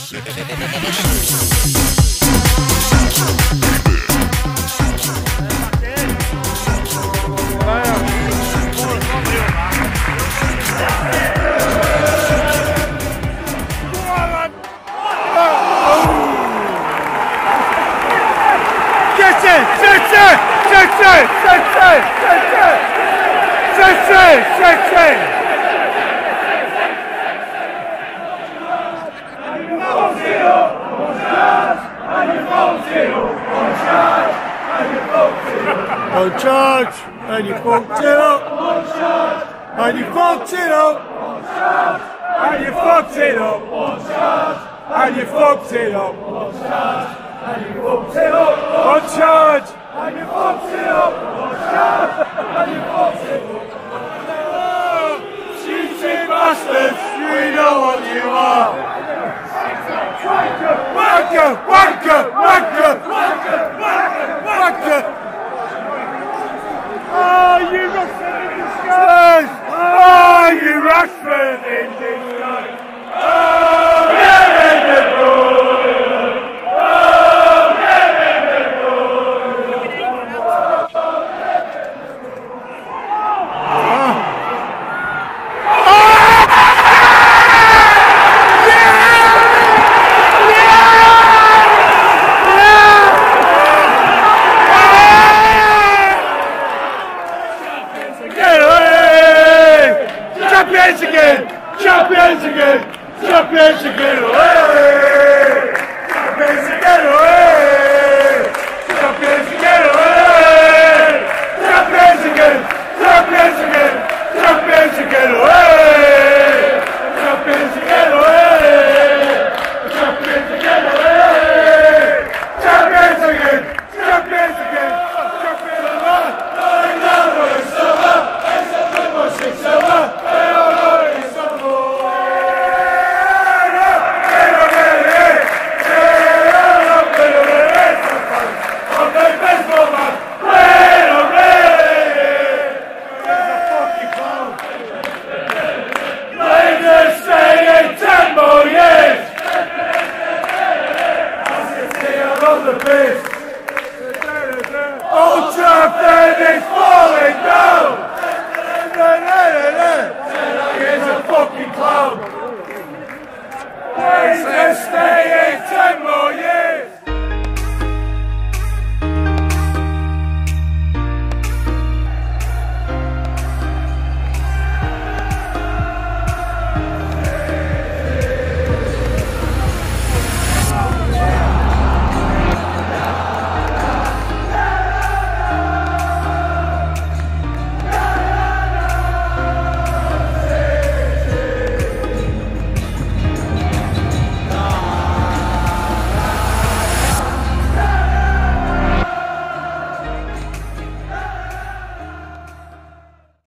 On charge, and you fucked it up. On charge, and you fucked it up. On charge, and you fucked it up. On charge, and you fucked it up. On charge, and you fucked it up. On charge, and you fucked it up. On charge, and you fucked it up. Cheating bastards, you know what you are. Wanker, wanker, wanker, wanker, wanker, wanker. Oh, you Rashford in disguise! Oh, you Rashford in disguise! Oh, Kevin De Bruyne! Oh, Kevin De Champions again! Champions again! Champions again! Away! Champions again! Away! Champions again! Away! Champions again! Champions again! Champions again! Away! Champions again! Away! Champions again! Away! Champions again! Champions again! Old Trafford is falling down! He's a fucking clown! He's a staying 10